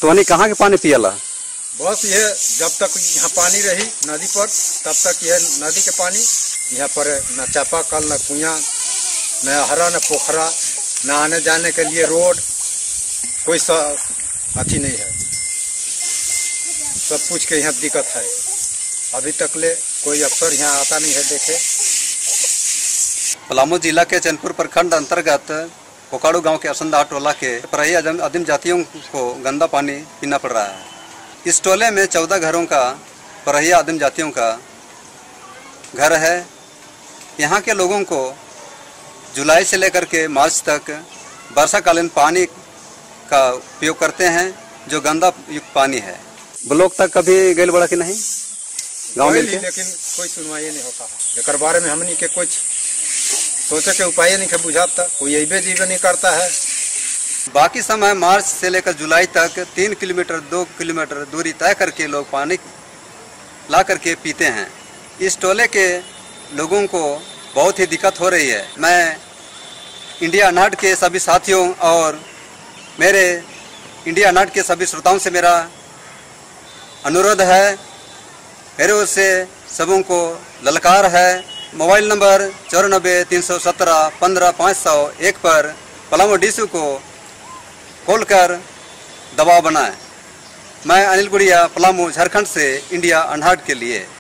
तो वही कहाँ के पानी पियला? बस ये जब तक यहाँ पानी रही नदी पर तब तक यह नदी के पानी यहाँ पर न चापाकल न कुआं न हरा न पोखरा न आने जाने के लिए रोड कोई सा अथी नहीं है। सब कुछ के यहाँ दिक्कत है। अभी तक ले कोई अफसर यहाँ आता नहीं है देखे। पलामू जिला के चैनपुर प्रखंड अंतर्गत कोकाड़ू गांव के असंदा टोला के परही आदिम जातियों को गंदा पानी पीना पड़ रहा है। इस टोले में 14 घरों का परही आदिम जातियों का घर है। यहाँ के लोगों को जुलाई से लेकर के मार्च तक वर्षाकालीन पानी का उपयोग करते हैं, जो गंदा युक्त पानी है। ब्लॉक तक कभी गैल बड़ा कि नहीं गाँव में, लेकिन कोई सुनवाई नहीं होता है। एक बारे में हमनी के कुछ सोचे के उपाय नहीं है, बुझाता कोई अबे जीवे नहीं करता है। बाकी समय मार्च से लेकर जुलाई तक 3 किलोमीटर 2 किलोमीटर दूरी तय करके लोग पानी ला करके पीते हैं। इस टोले के लोगों को बहुत ही दिक्कत हो रही है। मैं इंडिया अनहर्ड के सभी साथियों और मेरे इंडिया अनहर्ड के सभी श्रोताओं से मेरा अनुरोध है, मेरे ओर से सबों को ललकार है। मोबाइल नंबर 94 317 15 501 पर पलामू डीसी को कॉल कर दबाव बनाएं। मैं अनिल गुड़िया, पलामू झारखंड से इंडिया अनहर्ड के लिए।